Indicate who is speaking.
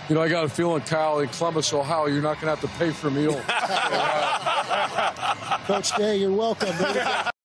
Speaker 1: You know, I got a feeling, Kyle, in Columbus, Ohio, you're not going to have to pay for a meal.
Speaker 2: Coach Day, you're welcome.